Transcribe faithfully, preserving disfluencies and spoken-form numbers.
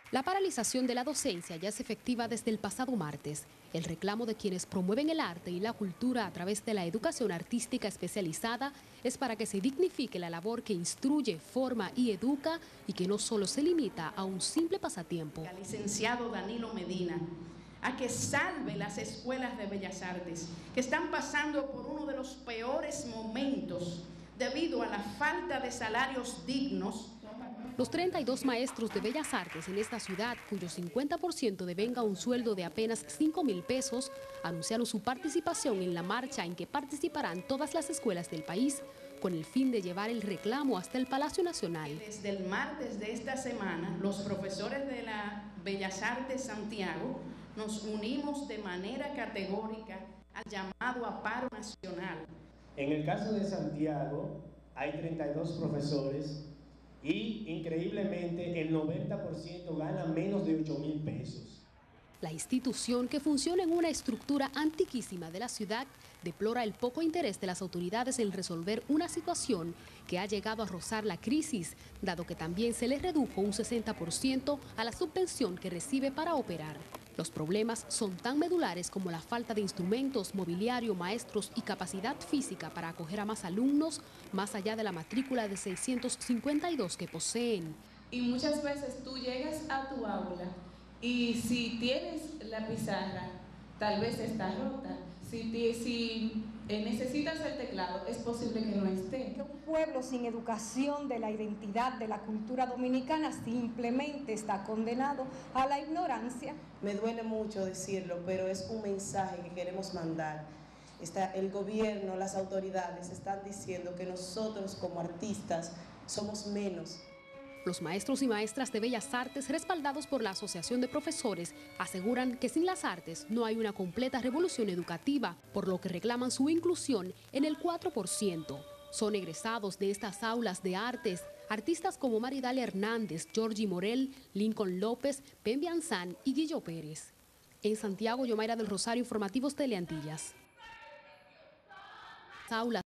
La paralización de la docencia ya es efectiva desde el pasado martes. El reclamo de quienes promueven el arte y la cultura a través de la educación artística especializada es para que se dignifique la labor que instruye, forma y educa y que no solo se limita a un simple pasatiempo. Al licenciado Danilo Medina, a que salve las escuelas de Bellas Artes, que están pasando por uno de los peores momentos debido a la falta de salarios dignos. Los treinta y dos maestros de Bellas Artes en esta ciudad, cuyo cincuenta por ciento devenga un sueldo de apenas cinco mil pesos, anunciaron su participación en la marcha en que participarán todas las escuelas del país, con el fin de llevar el reclamo hasta el Palacio Nacional. Desde el martes de esta semana, los profesores de la Bellas Artes Santiago nos unimos de manera categórica al llamado a paro nacional. En el caso de Santiago, hay treinta y dos profesores y, increíblemente, el noventa por ciento gana menos de ocho mil pesos. La institución, que funciona en una estructura antiquísima de la ciudad, deplora el poco interés de las autoridades en resolver una situación que ha llegado a rozar la crisis, dado que también se le redujo un sesenta por ciento a la subvención que recibe para operar. Los problemas son tan medulares como la falta de instrumentos, mobiliario, maestros y capacidad física para acoger a más alumnos, más allá de la matrícula de seiscientos cincuenta y dos que poseen. Y muchas veces tú llegas a tu aula y si tienes la pizarra, tal vez está rota. Si, te, si eh, necesitas el teclado, es posible que no esté. Un pueblo sin educación de la identidad de la cultura dominicana simplemente está condenado a la ignorancia. Me duele mucho decirlo, pero es un mensaje que queremos mandar. Está, el gobierno, las autoridades están diciendo que nosotros como artistas somos menos. Los maestros y maestras de Bellas Artes, respaldados por la Asociación de Profesores, aseguran que sin las artes no hay una completa revolución educativa, por lo que reclaman su inclusión en el cuatro por ciento. Son egresados de estas aulas de artes artistas como Maridalia Hernández, Georgie Morel, Lincoln López, Pembe Anzán y Guillo Pérez. En Santiago, Yomaira del Rosario, Informativos Teleantillas. Aulas